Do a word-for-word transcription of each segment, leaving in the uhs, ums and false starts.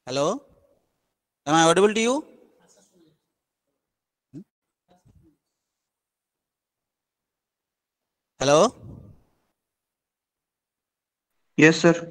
Hello, am I audible to you? Hello. Yes, sir.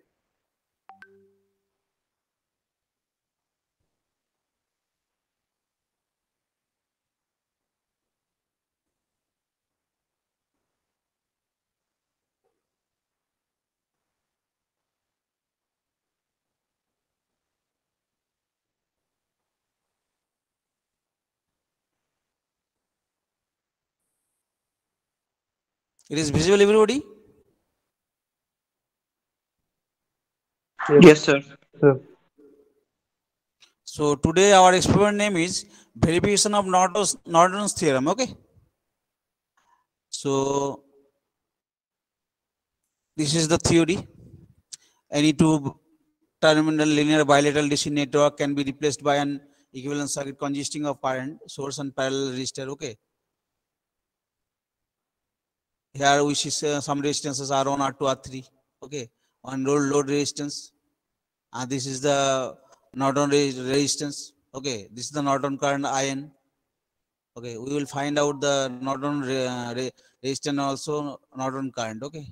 It is visible, everybody. Yes, sir. Sir. So today our experiment name is verification of Norton's, Norton's theorem. Okay. So this is the theory. Any two terminal linear bilateral D C network can be replaced by an equivalent circuit consisting of current source and parallel resistor. Okay. Here we see uh, some resistances R one, R two, R three. Okay. One load load resistance. And this is the Norton resistance. Okay. This is the Norton current I N. Okay. We will find out the Norton re resistance also Norton current. Okay.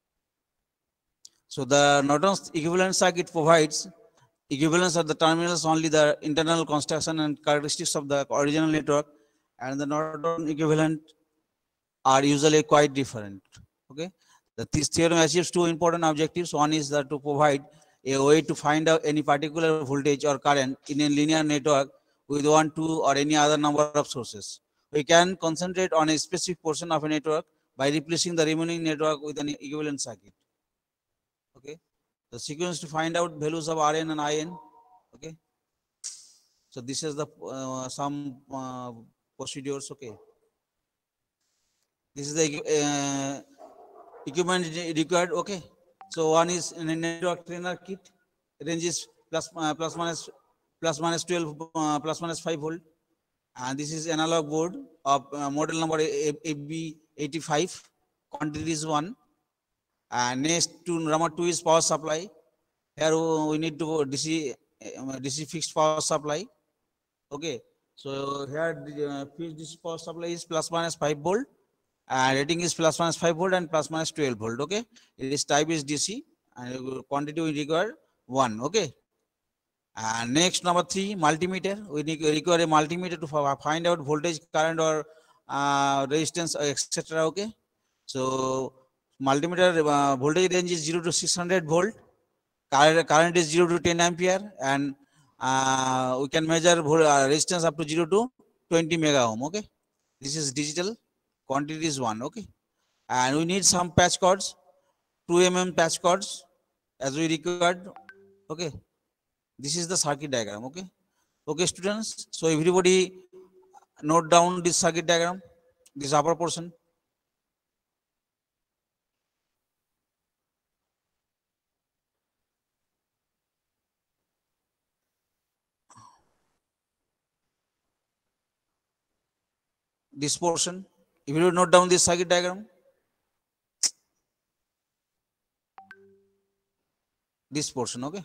So the Norton's equivalent circuit provides equivalence of the terminals only the internal construction and characteristics of the original network, and the Norton equivalent are usually quite different. Okay. The, this theorem achieves two important objectives. One is that to provide a way to find out any particular voltage or current in a linear network with one, two, or any other number of sources. We can concentrate on a specific portion of a network by replacing the remaining network with an equivalent circuit. Okay. The sequence to find out values of R N and I N. Okay. So this is the uh, some uh, procedures. Okay. This is the uh, equipment required. Okay. So one is in a network trainer kit. Range is plus uh, plus minus plus minus twelve uh, plus minus five volt, and this is analog board of uh, model number A B eighty-five. Quantity is one, and next to number two is power supply. Here we need to D C D C fixed power supply. Okay. So here the uh, fixed D C power supply is plus minus five volt. And rating is plus minus five volt and plus minus twelve volt. Okay. This type is D C and quantity we require one. Okay. And next number three, multimeter. We need require a multimeter to find out voltage, current, or uh, resistance, et cetera. Okay. So multimeter uh, voltage range is zero to six hundred volt. Current, current is zero to ten ampere, and uh, we can measure uh, resistance up to zero to twenty mega ohm. Okay. This is digital. Quantity is one. Okay. And we need some patch cords, two millimeter patch cords as we required. Okay. This is the circuit diagram. Okay. Okay, students. So everybody note down this circuit diagram, this upper portion. This portion. If you note down this circuit diagram, this portion. Okay.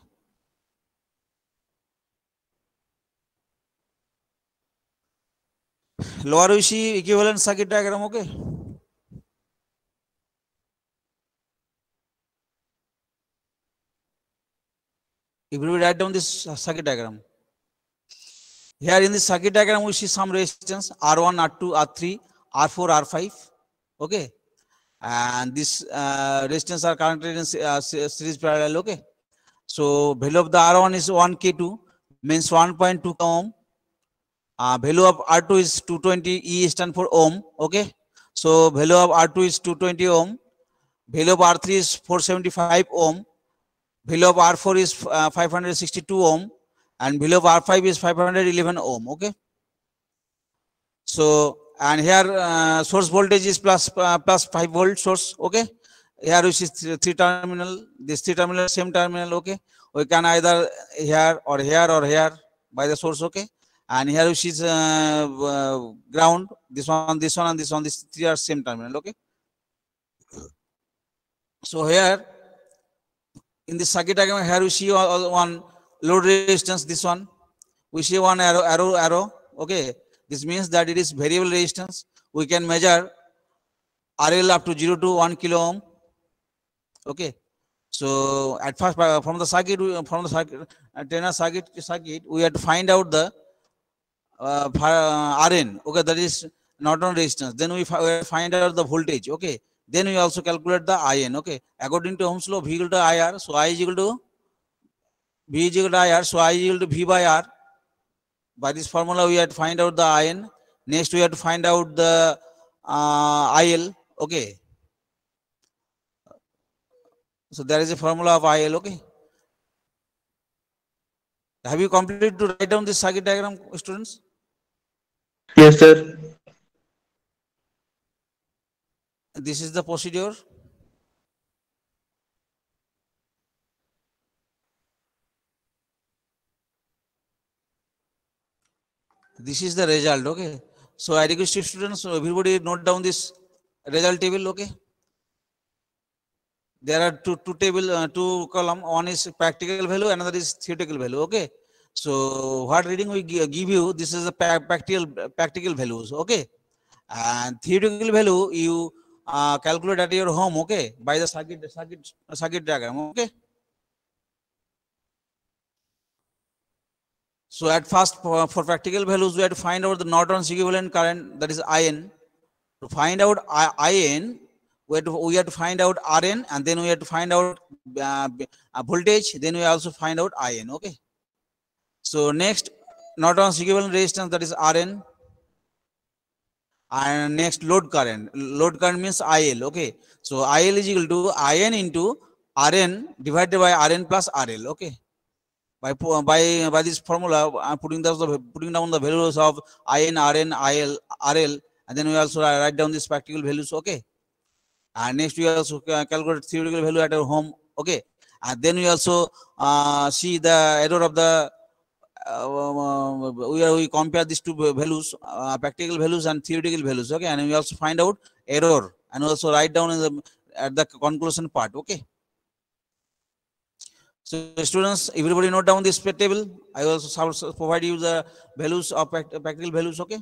Lower we see equivalent circuit diagram. Okay. If we write down this circuit diagram, here in this circuit diagram we see some resistance R one, R two, R three, R four, R five. Okay. And this uh, resistance are connected in uh, series parallel. Okay. So value of the R one is one K two, means one point two ohm. Uh, value of R two is two twenty, E stand for ohm. Okay. So value of R two is two twenty ohm. Value of R three is four seventy-five ohm. Value of R four is uh, five hundred sixty-two ohm. And value of R five is five hundred eleven ohm. Okay. So, and here uh, source voltage is plus, uh, plus five volt source. Okay. Here we see three, three terminal, this three terminal, same terminal. Okay. We can either here or here or here by the source. Okay. And here we see uh, uh, ground, this one, this one, and this one, these three are same terminal. Okay. So here in this circuit diagram, here we see one, load resistance, this one. We see one arrow, arrow, arrow. Okay. This means that it is variable resistance. We can measure R L up to zero to one kilo ohm. Okay. So at first, from the circuit, from the circuit, tenor circuit, circuit, we have to find out the uh, R N. Okay, that is Norton resistance. Then we find out the voltage. Okay. Then we also calculate the I N. Okay. According to Ohm's law, V equal to I R. So I is equal to V is equal to I R. So I is equal to V by R. By this formula, we have to find out the I N. Next, we have to find out the uh, I L. Okay. So there is a formula of I L. Okay. Have you completed to write down this circuit diagram, students? Yes, sir. This is the procedure. This is the result. Okay. So I request students, everybody note down this result table. Okay. There are two two table, uh, two column. One is practical value, another is theoretical value. Okay. So what reading we give you? This is the practical practical values. Okay. And theoretical value you uh, calculate at your home. Okay. By the circuit circuit circuit diagram. Okay. So at first, for, for practical values, we have to find out the Norton's equivalent current, that is I N. To find out I N, we have to, we have to find out R N, and then we have to find out uh, voltage. Then we also find out I N. Okay. So next, Norton's equivalent resistance, that is R N. And next, load current. Load current means I L. Okay. So I L is equal to I N into R N divided by R N plus R L. Okay. By by by this formula, I'm putting the putting down the values of I N, R N, I L, R L, and then we also write down these practical values. Okay. And next we also calculate theoretical value at our home. Okay. And then we also uh, see the error of the uh, we, we compare these two values, uh, practical values and theoretical values. Okay. And we also find out error and also write down in the at the conclusion part. Okay. So students, everybody note down this table. I also provide you the values of practical values. Okay.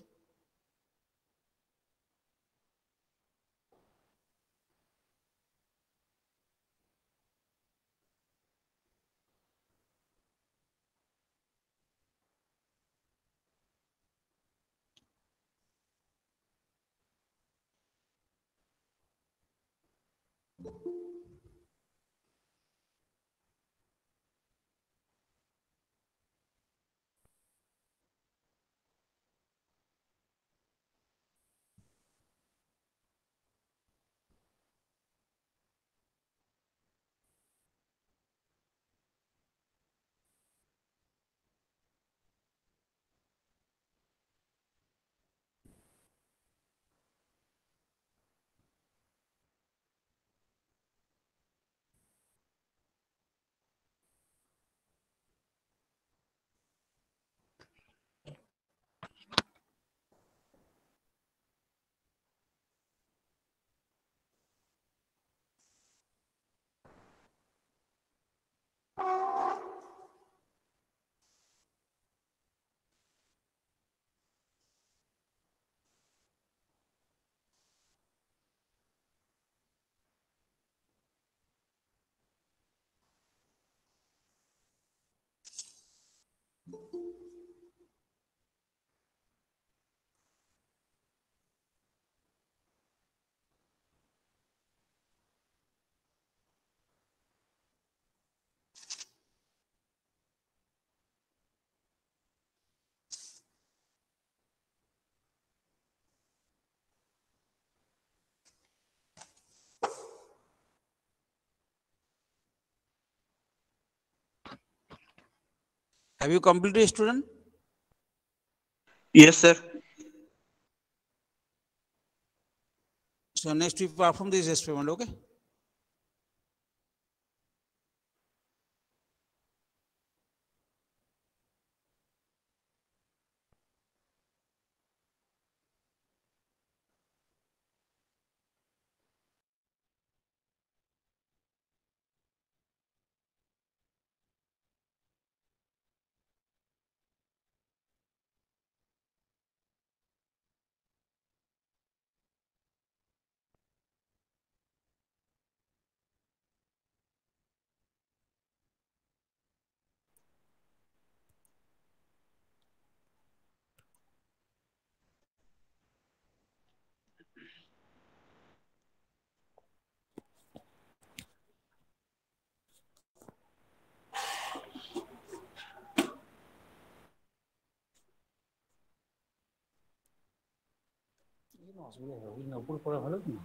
Have you completed, student? Yes, sir. So next we perform this experiment. Okay. অসুবিধা হবে না, উপর পড়া ভালো কি?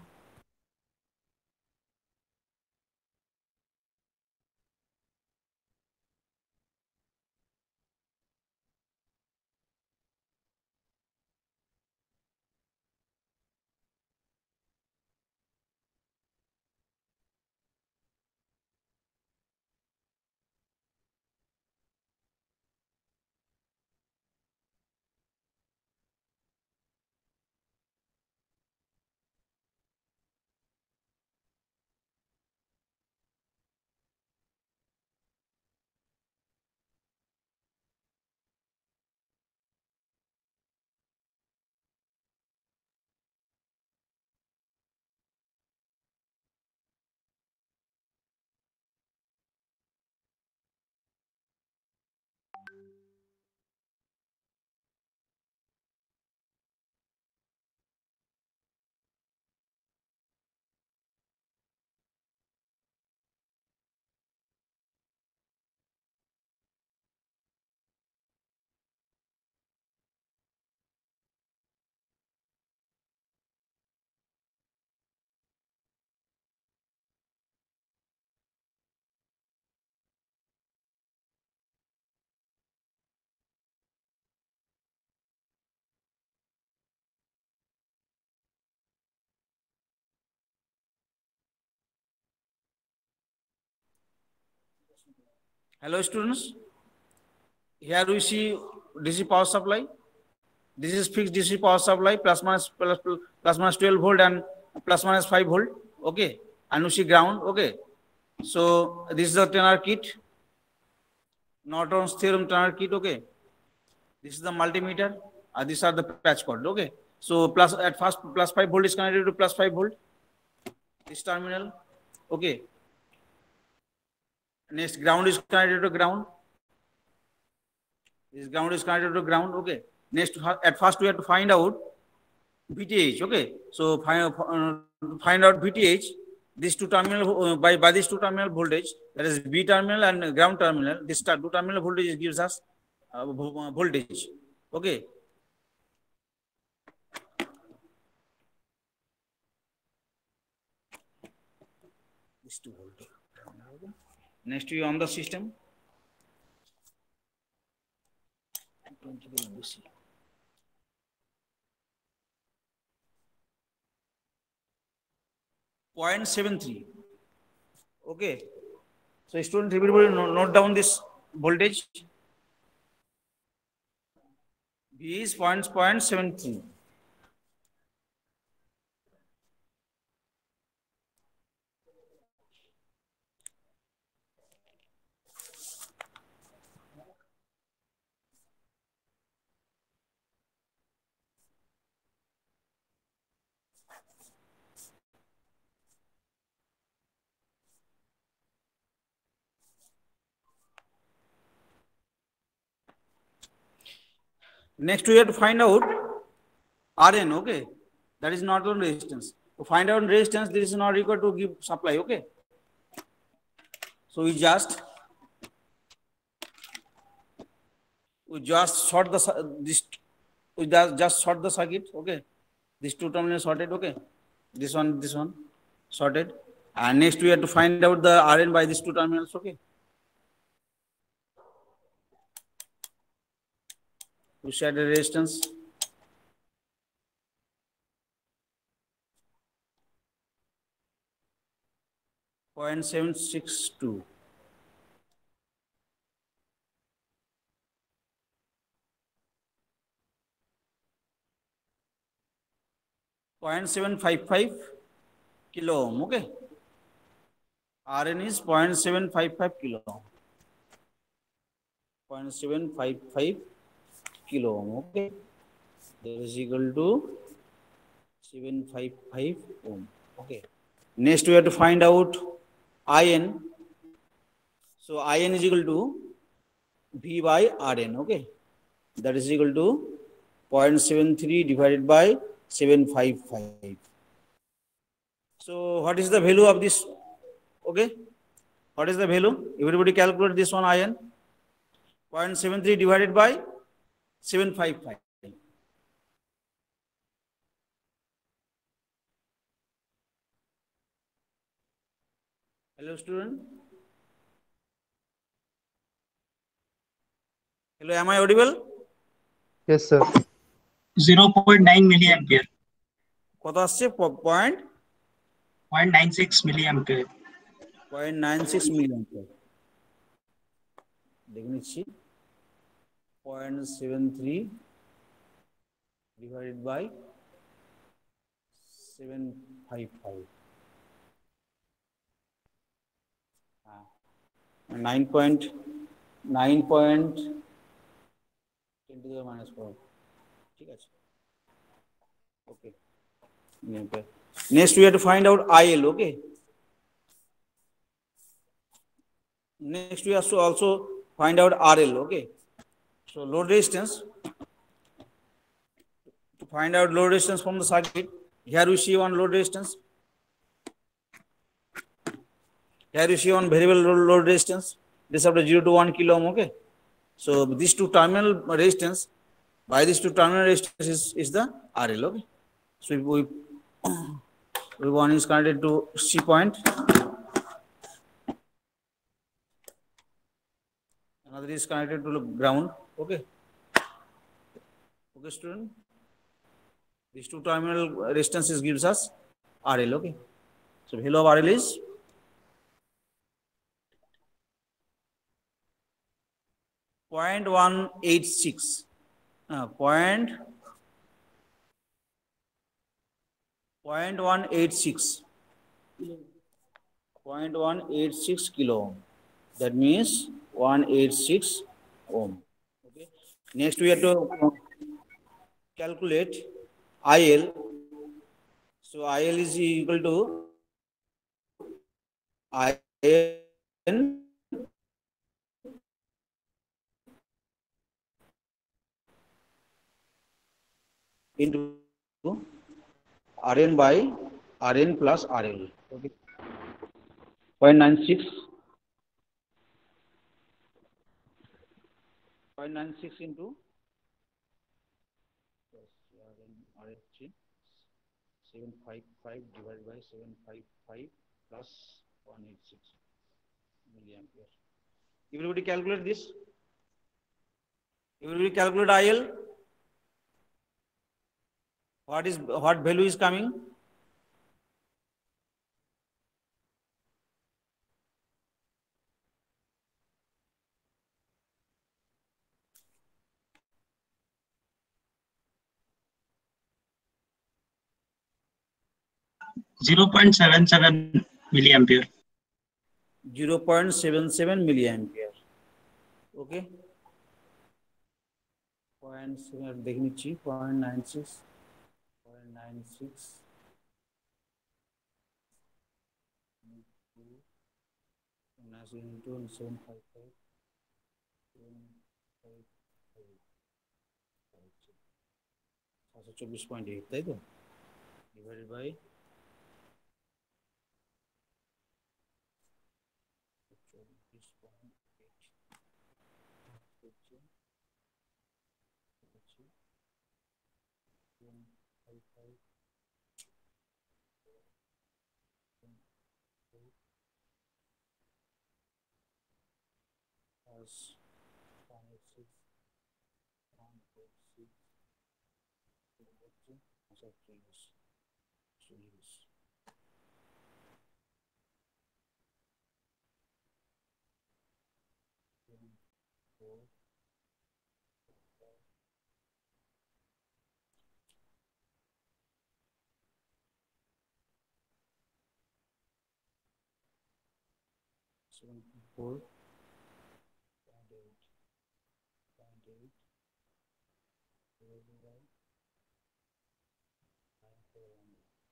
Hello students, here we see D C power supply. This is fixed D C power supply, plus minus, plus, plus minus twelve volt and plus minus five volt, okay, and we see ground, okay. So this is the Turner kit, Norton's theorem Turner kit, okay. This is the multimeter, uh, these are the patch cord, okay. So plus at first plus five volt is connected to plus five volt, this terminal, okay. Next ground is connected to ground. This ground is connected to ground, okay. Next, at first we have to find out V T H, okay. So find, uh, find out V T H, these two terminal, uh, by, by these two terminal voltage, that is B terminal and ground terminal, this two terminal voltage gives us uh, voltage, okay. These two voltage. Next we on the system. zero point seven three. Okay. So student, everybody note down this voltage. V is zero point seven three. Next, we have to find out R N, okay? That is not on resistance. To find out resistance, this is not required to give supply, okay? So we just we just short the this we just just short the circuit, okay? These two terminals sorted, okay? This one, this one sorted, and next we have to find out the R N by these two terminals, okay? We set the resistance. zero point seven six two. zero point seven five five kilo ohm, okay? R N is zero point seven five five kilo ohm. zero point seven five five kilo ohm, okay? That is equal to seven five five ohm, okay? Next we have to find out I N. So I N is equal to V by R N, okay? That is equal to zero point seven three divided by seven five five. So what is the value of this, okay? What is the value? Everybody calculate this one I N. zero point seven three divided by seven five five. Hello, student. Hello, am I audible? Yes, sir. zero point nine milliampere. কত আসছে? Point zero point nine six milliampere. Point nine six million. দেখে নিচ্ছি। Point seven three divided by seven five five, nine point nine point ten two minus four. ঠিক আছে, ওকে। Next we have to find out I L. Okay. Next we have to also find out R L. Okay. So load resistance. To find out load resistance from the circuit, here we see one load resistance. Here you see one variable load resistance. This is of the zero to one kilo ohm. Okay. So these two terminal resistance, by these two terminal resistance is, is the R L. Okay. So if we, we one is connected to C point, another is connected to the ground. Okay. Okay, student. These two terminal resistances gives us R L. Okay. So value of R L is zero point one eight six. Uh, point, point one eight six. zero point one eight six kilo ohm. That means one eighty-six ohm. Okay. Next we have to calculate I L. So I L is equal to I N into R N by R N plus R L. Okay. zero point nine six. zero point nine six into R L three. seven fifty-five divided by seven fifty-five plus one eighty-six milliampere. Everybody calculate this. Everybody calculate I L. What is what value is coming? zero point seven seven milliampere. zero point seven seven milliampere. Okay. Point seven देख नीचे point nine six, point nine six into seven fifty-five, चौबीस point eight ताई तो divided by plus one eighty-six, one eighty-six, seventy-four point eight, point eight divided by nine four one.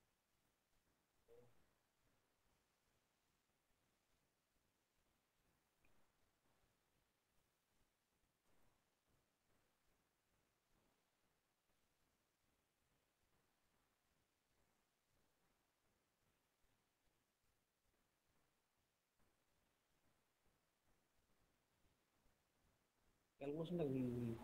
Calculation like we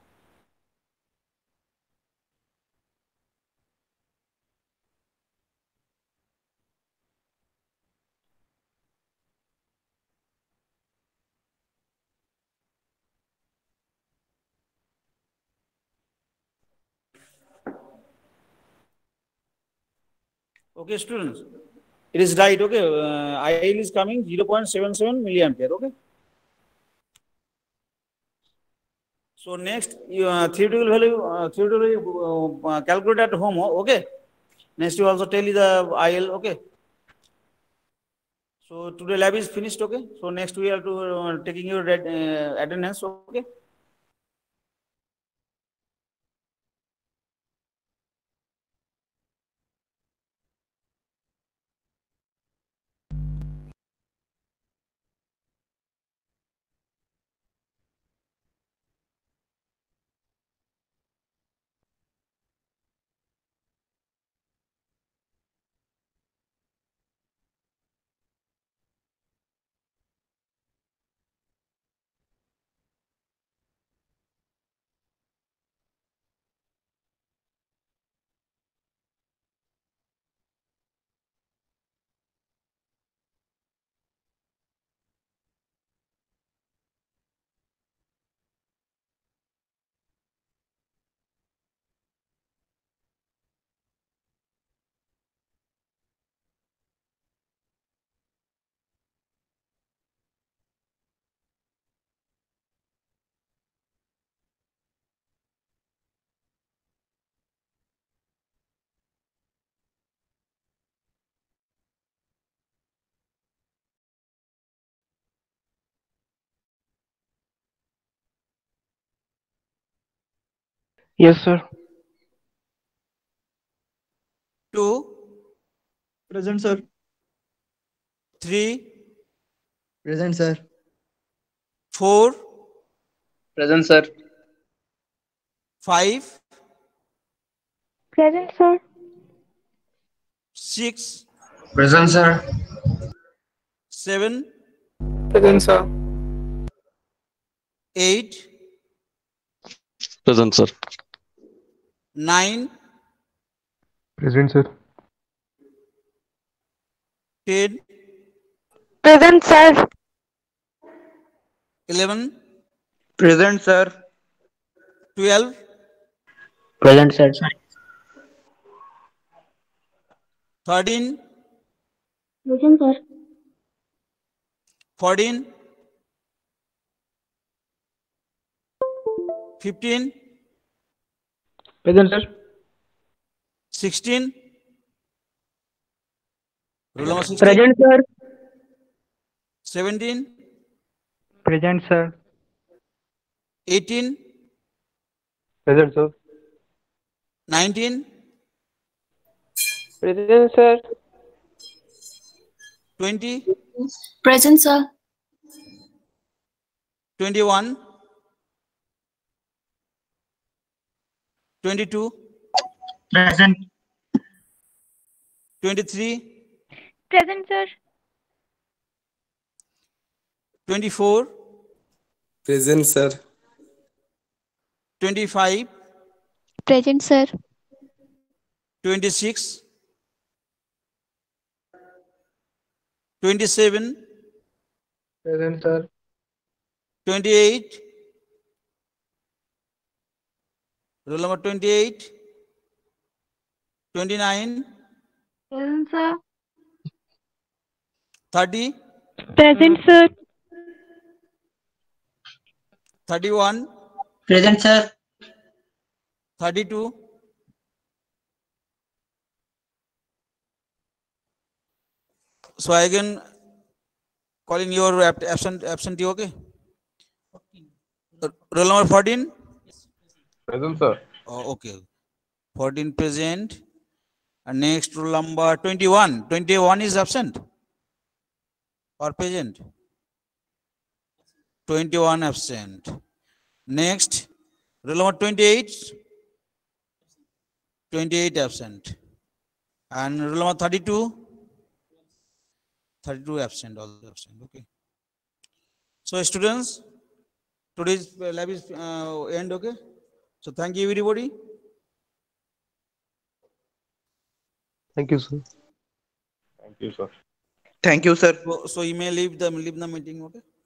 Okay, students, it is right. Okay, uh, I L is coming zero point seven seven milliampere. Okay. So next, you, uh, theoretical value, uh, theoretical value uh, calculate at home. Okay. Next, you also tell you the I L. Okay. So today lab is finished. Okay. So next we have to uh, taking your uh, attendance. Okay. Yes, sir. Two, Present, sir. three, Present, sir. four, Present, sir. five, Present, sir. six, Present, sir. seven, Present, sir. eight, Present, sir. nine, Present, sir. ten, Present, sir. eleven, Present, sir. twelve, Present, sir. thirteen, Present, sir. fourteen, fifteen, Present, sir. sixteen. Roll number sixteen. Present, sir. seventeen, Present, sir. eighteen, Present, sir. nineteen, Present, sir. twenty, Present, sir. twenty-one, twenty-two, Present. twenty-three, Present, sir. twenty-four, Present, sir. twenty-five, Present, sir. twenty-six, twenty-seven, Present, sir. twenty-eight. Roll number twenty-eight, twenty-nine, Present, sir. thirty, Present, sir. thirty-one, Present, sir. thirty-two, so I again calling your ab- absent absentee. Okay. Roll number fourteen. Present, sir. Oh, okay. fourteen present. And next roll number twenty-one. twenty-one is absent or present? twenty-one absent. Next, roll number twenty-eight. twenty-eight absent. And roll number thirty-two. thirty-two absent, all absent. Okay. So students, today's lab is uh, end. Okay. So thank you everybody. Thank you, sir. Thank you, sir. Thank you, sir. So, so you may leave the leave the meeting. Okay.